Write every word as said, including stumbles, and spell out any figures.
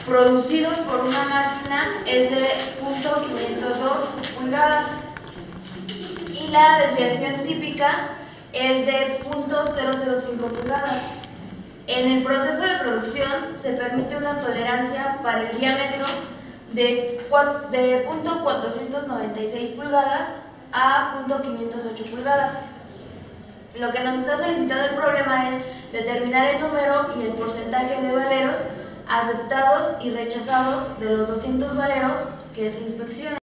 producidos por una máquina es de punto quinientos dos pulgadas y la desviación típica es de punto cero cero cinco pulgadas. En el proceso de producción se permite una tolerancia para el diámetro de punto cuatrocientos noventa y seis pulgadas a punto quinientos ocho pulgadas. Lo que nos está solicitando el problema es determinar el número y el porcentaje de valeros aceptados y rechazados de los doscientos valeros que se inspeccionan.